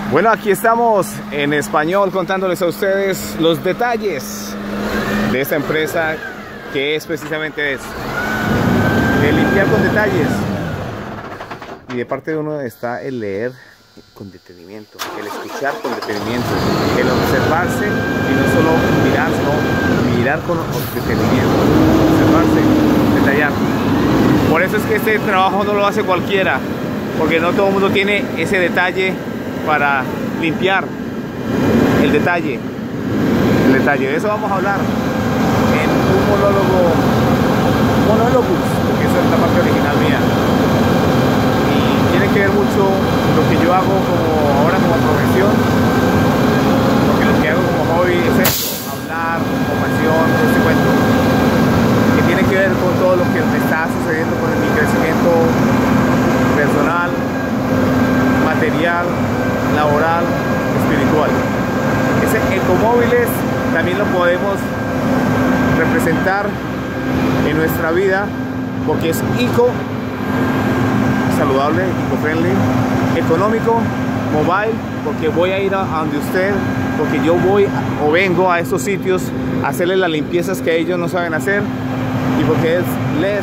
Bueno, aquí estamos en español contándoles a ustedes los detalles de esta empresa que es precisamente eso, de limpiar con detalles. Y de parte de uno está el leer con detenimiento, el escuchar con detenimiento, el observarse y no solo mirar, sino mirar con detenimiento, observarse, detallar. Por eso es que este trabajo no lo hace cualquiera, porque no todo el mundo tiene ese detalle para limpiar el detalle. De eso vamos a hablar en un monólogo, porque esa es la parte original mía. Y tiene que ver mucho lo que yo hago ahora como profesión, porque lo que hago como hobby es esto, hablar, como pasión, este cuento, que tiene que ver con todo lo que me está sucediendo con mi crecimiento personal, material, laboral, espiritual. Ese ecomóviles también lo podemos representar en nuestra vida porque es eco, saludable, eco-friendly, económico, mobile, porque voy a ir a donde usted, porque yo voy o vengo a estos sitios a hacerle las limpiezas que ellos no saben hacer, y porque es less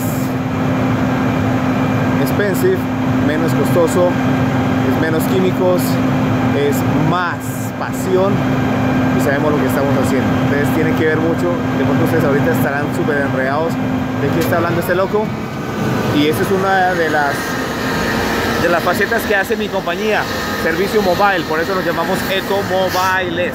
expensive, menos costoso, es menos químicos, es más pasión y sabemos lo que estamos haciendo. Entonces tiene que ver mucho. De pronto ustedes ahorita estarán súper enredados de qué está hablando este loco, y esa es una de las facetas que hace mi compañía, servicio mobile. Por eso nos llamamos Ecomobiles,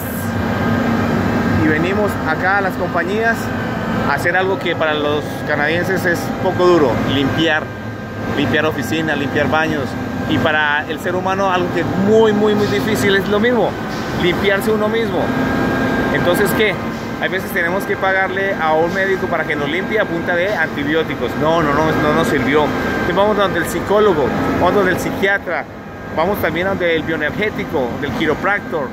y venimos acá a las compañías a hacer algo que para los canadienses es poco duro: limpiar oficinas, limpiar baños. Y para el ser humano algo que es muy difícil es lo mismo, limpiarse uno mismo. Entonces, ¿qué? Hay veces tenemos que pagarle a un médico para que nos limpie a punta de antibióticos. No nos sirvió. Entonces vamos donde el psicólogo, vamos donde el psiquiatra, vamos también donde el bioenergético, del quiropractor.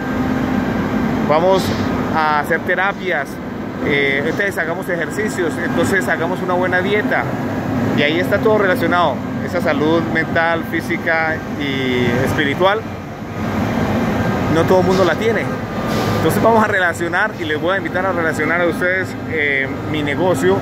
Vamos a hacer terapias, entonces hagamos ejercicios, entonces hagamos una buena dieta. Y ahí está todo relacionado. Esa salud mental, física y espiritual, no todo el mundo la tiene. Entonces vamos a relacionar, y les voy a invitar a relacionar a ustedes mi negocio,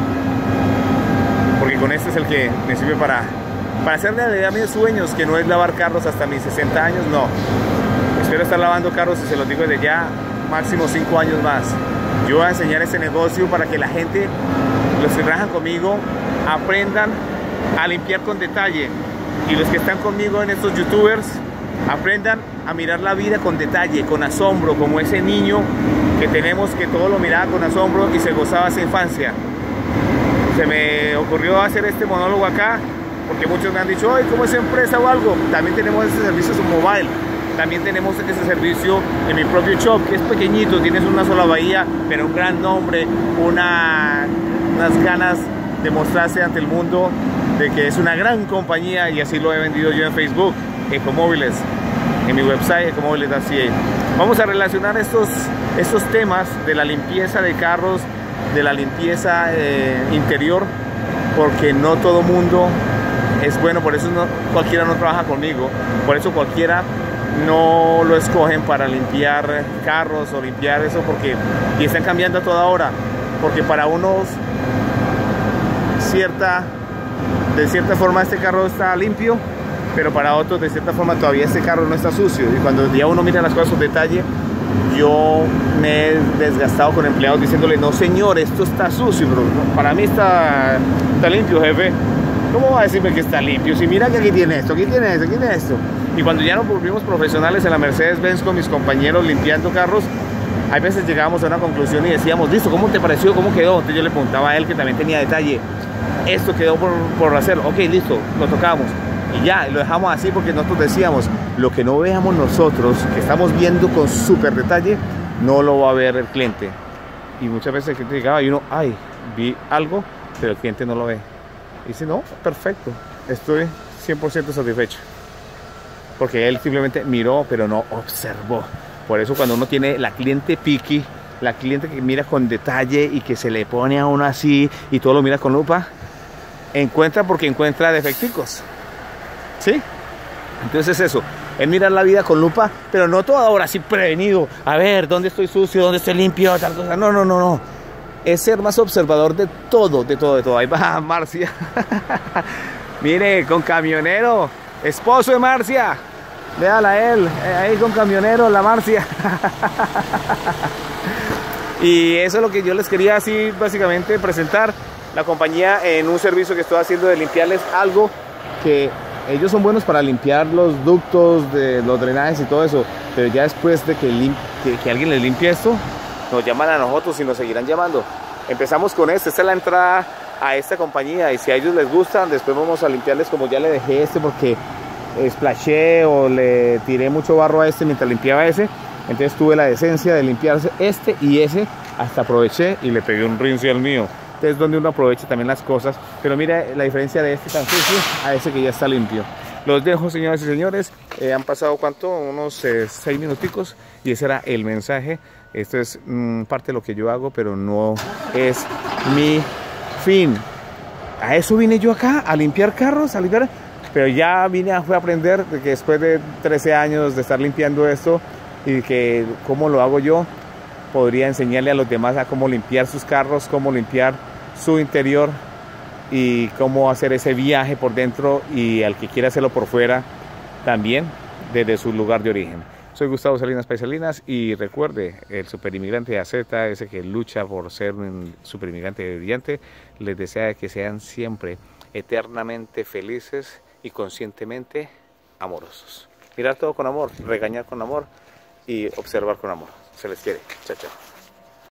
porque con este es el que me sirve para hacer realidad mis sueños, que no es lavar carros hasta mis 60 años, no. Espero estar lavando carros, y se los digo desde ya, máximo 5 años más. Yo voy a enseñar este negocio para que la gente, los que trabajan conmigo, aprendan a limpiar con detalle, y los que están conmigo en estos youtubers aprendan a mirar la vida con detalle, con asombro, como ese niño que tenemos, que todo lo miraba con asombro y se gozaba esa infancia. Se me ocurrió hacer este monólogo acá porque muchos me han dicho: ¡ay, cómo es empresa o algo! También tenemos ese servicio mobile, también tenemos ese servicio en mi propio shop, que es pequeñito, tienes una sola bahía, pero un gran nombre, unas ganas de mostrarse ante el mundo de que es una gran compañía, y así lo he vendido yo en Facebook, Ecomóviles, en mi website ecomobiles.ca. Vamos a relacionar estos temas de la limpieza de carros, de la limpieza interior, porque no todo mundo es bueno. Por eso cualquiera no trabaja conmigo, por eso cualquiera no lo escogen para limpiar carros o limpiar eso, y están cambiando a toda hora, porque para unos de cierta forma este carro está limpio, pero para otros de cierta forma todavía este carro no está sucio. Y cuando ya uno mira las cosas con detalle, yo me he desgastado con empleados diciéndole: no señor, esto está sucio, pero para mí está limpio, jefe. ¿Cómo va a decirme que está limpio? Si mira que aquí tiene esto, aquí tiene esto, aquí tiene esto. Y cuando ya nos volvimos profesionales en la Mercedes-Benz con mis compañeros limpiando carros, hay veces llegábamos a una conclusión y decíamos: listo, ¿cómo te pareció? ¿Cómo quedó? Entonces yo le preguntaba a él, que también tenía detalle: esto quedó por hacer, ok, listo, lo tocamos y ya, lo dejamos así, porque nosotros decíamos: lo que no veamos nosotros, que estamos viendo con súper detalle, no lo va a ver el cliente. Y muchas veces el cliente llegaba y uno: ay, vi algo, pero el cliente no lo ve. Y dice: no, perfecto, estoy 100% satisfecho, porque él simplemente miró, pero no observó. Por eso cuando uno tiene la cliente picky, la cliente que mira con detalle y que se le pone a uno así y todo lo mira con lupa, encuentra porque encuentra defecticos, ¿sí? Entonces eso, Es mirar la vida con lupa, pero no toda hora así prevenido. A ver, ¿dónde estoy sucio? ¿Dónde estoy limpio? Tal cosa. No, no, no, no. Es ser más observador de todo, de todo, de todo. Ahí va Marcia. Mire, con camionero. Esposo de Marcia. Véala a él. Ahí con camionero, la Marcia. Y eso es lo que yo les quería así básicamente presentar. La compañía en un servicio que estoy haciendo de limpiarles algo que ellos son buenos para limpiar los ductos, de los drenajes y todo eso. Pero ya después de que alguien les limpie esto, nos llaman a nosotros y nos seguirán llamando. Empezamos con esta es la entrada a esta compañía y si a ellos les gustan, después vamos a limpiarles como ya le dejé este porque splashé o le tiré mucho barro a este mientras limpiaba ese. Entonces tuve la decencia de limpiarse este y ese, hasta aproveché y le pegué un rinse al mío. Entonces es donde uno aprovecha también las cosas, pero mira la diferencia de este tan sucio a ese que ya está limpio. Los dejo, señoras y señores. Han pasado ¿cuánto? Unos 6 minuticos y ese era el mensaje. Esto es parte de lo que yo hago, pero no es mi fin. A eso vine yo acá, a limpiar carros, a limpiar... Pero ya fue a aprender de que después de 13 años de estar limpiando esto y que cómo lo hago yo, podría enseñarle a los demás a cómo limpiar sus carros, cómo limpiar su interior y cómo hacer ese viaje por dentro y al que quiera hacerlo por fuera también desde su lugar de origen. Soy Gustavo Salinas Paisalinas y recuerde, el superinmigrante AZ, ese que lucha por ser un superinmigrante brillante, les desea que sean siempre eternamente felices y conscientemente amorosos. Mirar todo con amor, regañar con amor y observar con amor. Se les quiere. Chao, chao.